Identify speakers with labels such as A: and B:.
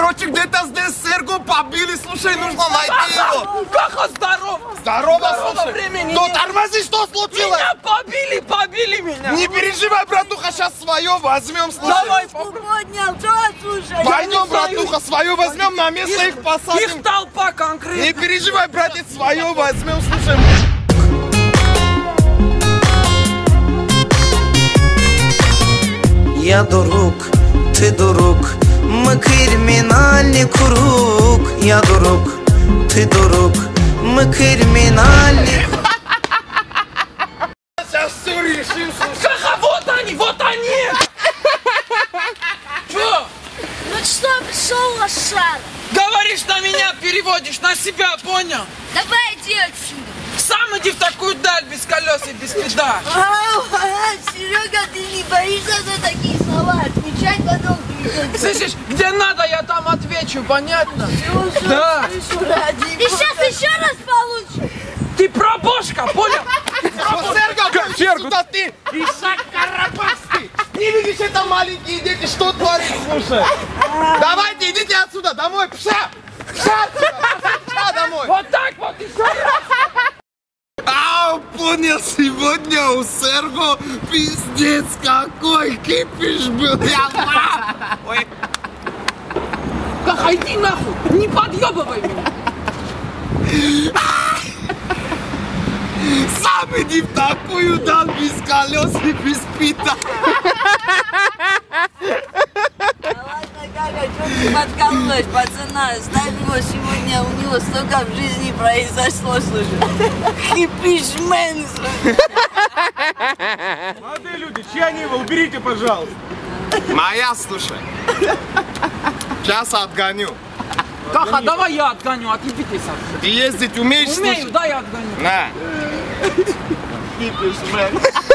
A: Короче, где-то здесь Серго побили, слушай, нужно найти его.
B: Как здорово?
A: Здорово, слушай.
B: Времени
A: Ну
B: нет.
A: тормози, что случилось?
B: Меня побили меня.
A: Не переживай, братуха, сейчас свое возьмем, слушай.
B: Давай,
C: Поднял, что слушай?
A: Пойдем, братуха, свое возьмем, на место их посадим.
B: Их толпа конкретно.
A: Не переживай, братец, свое возьмем, слушай.
D: Я дурак, ты дурак, мы криминальный круг. Я дурак, ты дурак, мы криминальный круг.
A: Сейчас все решим, слушай.
B: Ха-ха, вот они! Чё?
C: Ну что, пришел лошара?
B: Говоришь на меня, переводишь на себя, понял?
C: Давай иди отсюда.
B: Сам иди в такую даль без колес и без педа.
C: Серега, ты не боишься за такие слова? Отвечать потом придется.
B: Слышишь, где надо, я там отвечу, понятно? Да.
C: Ты сейчас еще раз получишь.
B: Ты пробошка, понял?
A: Серго, сюда ты, Ишак Карабасты. Не видишь, это маленькие дети, что творит, слушай. Давайте, идите отсюда, домой, пша. Пша отсюда, пша домой.
B: Вот так вот еще раз.
A: Понял, сегодня у Серго пиздец какой кипиш был. Ой.
B: Да иди нахуй, не подъебывай меня.
A: Сам иди в такую дал без колес и без пита.
C: Ладно, Гага, что ты подкололась, пацана? Ставь его сегодня, у него столько в жизни произошло, слушай. Хипишмен, слушай.
E: Молодые люди, чьи они его? Уберите, пожалуйста.
A: Моя, слушай. Сейчас отгоню.
B: Каха, давай я отгоню, отъебитесь отсюда.
A: Ты ездить умеешь,
B: Умею,
A: слушай?
B: да, я отгоню.
A: На. Кипиш, блядь.